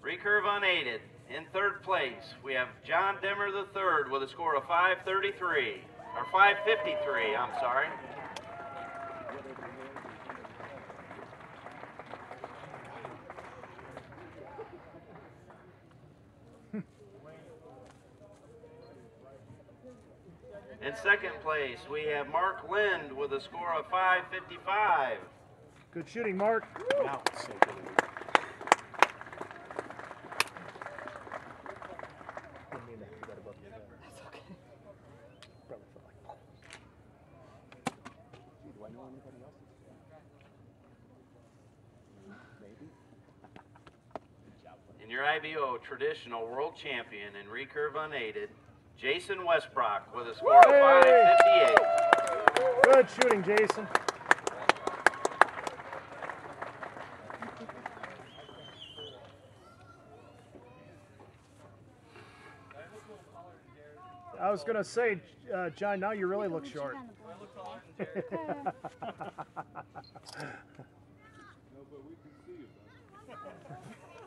Recurve unaided. In third place, we have John Demmer III with a score of 533, or 553, I'm sorry. In second place, we have Mark Lynde with a score of 555. Good shooting, Mark. Wow, so good. That's okay. Probably felt like, gee, do I know anybody else? Maybe. Good job. In your IBO traditional world champion in recurve unaided, Jason Wesbrock with a score of 558. Good shooting, Jason. I was going to say, John, now you really look short. No, but we can see you, bud.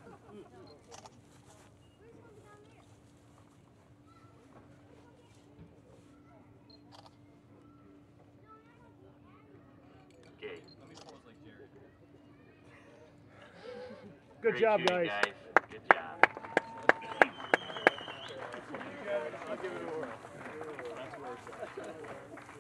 Okay. Good Great job, shooting, guys. Good job. I'll give it a whirl. That's where it's at.